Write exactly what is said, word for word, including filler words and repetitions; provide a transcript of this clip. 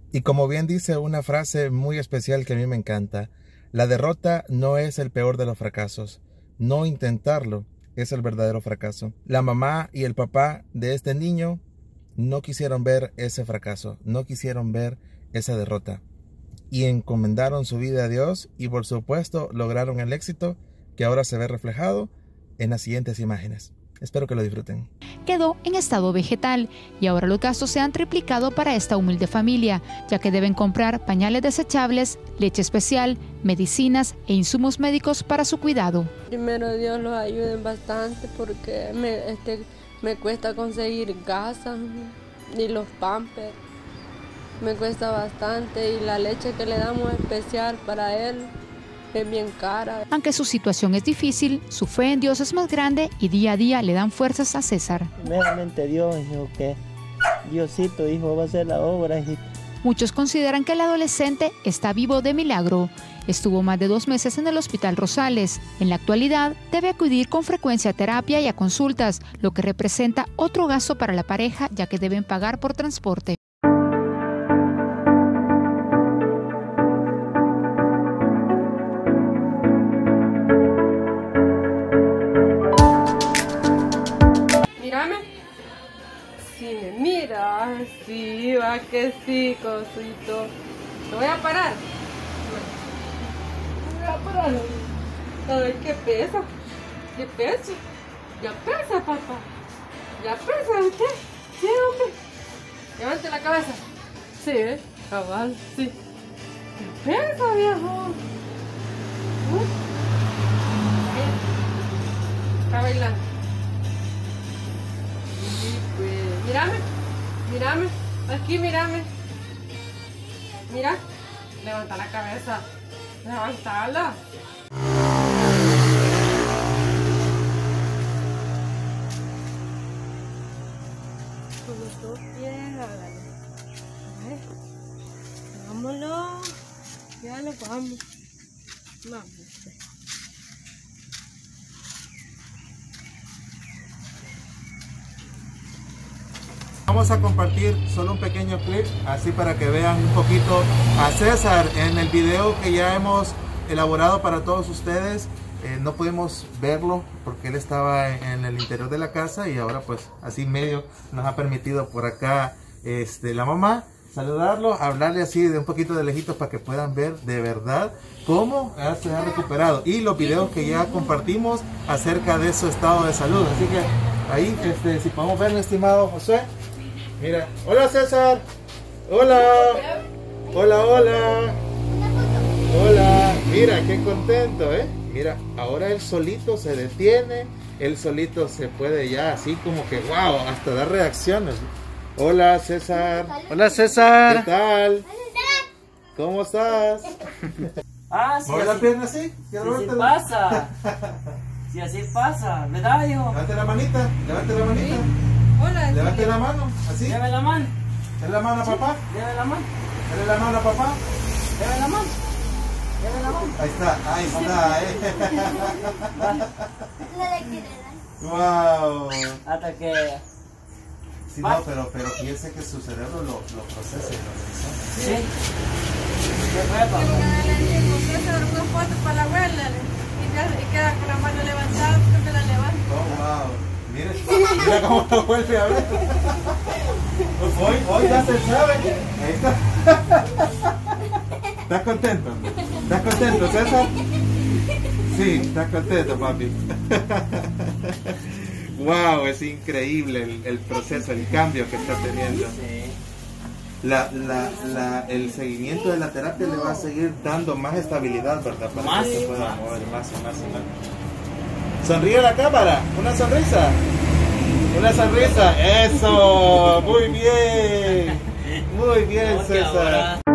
Y como bien dice una frase muy especial que a mí me encanta, la derrota no es el peor de los fracasos. No intentarlo es el verdadero fracaso. La mamá y el papá de este niño no quisieron ver ese fracaso, no quisieron ver esa derrota. Y encomendaron su vida a Dios y por supuesto lograron el éxito que ahora se ve reflejado en las siguientes imágenes. Espero que lo disfruten. Quedó en estado vegetal y ahora los gastos se han triplicado para esta humilde familia, ya que deben comprar pañales desechables, leche especial, medicinas e insumos médicos para su cuidado. Primero Dios los ayude bastante porque me, este, me cuesta conseguir gasas y los pampers. Me cuesta bastante y la leche que le damos especial para él es bien cara. Aunque su situación es difícil, su fe en Dios es más grande y día a día le dan fuerzas a César. Primeramente Dios, hijo, que Diosito, hijo, va a hacer la obra, hijito. Muchos consideran que el adolescente está vivo de milagro. Estuvo más de dos meses en el Hospital Rosales. En la actualidad, debe acudir con frecuencia a terapia y a consultas, lo que representa otro gasto para la pareja, ya que deben pagar por transporte. Si me mira, sí, va que sí, cosito. ¿Lo voy a parar? No voy a parar. A ver qué pesa. ¿Qué peso? Ya pesa, papá. Ya pesa usted. Sí, hombre. Levante la cabeza. Sí, ¿eh? Cabal, sí. ¿Qué pesa, viejo? ¿Uh? Está bailando. Mírame, mírame, aquí mírame. Mira, levanta la cabeza, levantala. Con los dos pies, hágale. Vámonos, ya lo vamos. Vamos. Vamos a compartir solo un pequeño clip, así para que vean un poquito a César en el video que ya hemos elaborado para todos ustedes. Eh, no pudimos verlo porque él estaba en el interior de la casa y ahora pues así medio nos ha permitido por acá este, la mamá saludarlo, hablarle así de un poquito de lejitos para que puedan ver de verdad cómo se ha recuperado y los videos que ya compartimos acerca de su estado de salud. Así que ahí, este, si podemos ver, mi estimado José. Mira, hola César, hola, hola, hola, hola, mira qué contento, eh, mira, ahora él solito se detiene, él solito se puede ya así como que wow, hasta dar reacciones. Hola César, Hola César, ¿qué tal? ¿Cómo estás? Ah, sí, ¿Mueve la pierna así? Si así pasa, si así pasa, ¿verdad, hijo? Levante la manita, levante la manita. Hola, Levante la mano, así. Lleve la mano. Dale la mano a papá. Lleve la mano. Dale la mano a papá. Lleve la mano. Lleve la mano. Ahí está, ahí está, eh. Wow. Hasta que... Sí, no, pero, pero fíjese que su cerebro lo, lo procesa y lo procesa. Sí. ¿Qué fue, papá? César, una foto para la abuela y queda con la mano levantada porque la levanta. Oh, wow. Mire, mira cómo lo vuelve a ver. Hoy, hoy ya se sabe. Ahí está. ¿Estás contento? ¿Estás contento, César? Sí, estás contento, papi. Wow, es increíble el, el proceso, el cambio que está teniendo. La, la, la, el seguimiento de la terapia le va a seguir dando más estabilidad, ¿verdad? Para más, que se pueda mover más y más y más. Sonríe a la cámara, una sonrisa. Una sonrisa, eso, muy bien. Muy bien, César.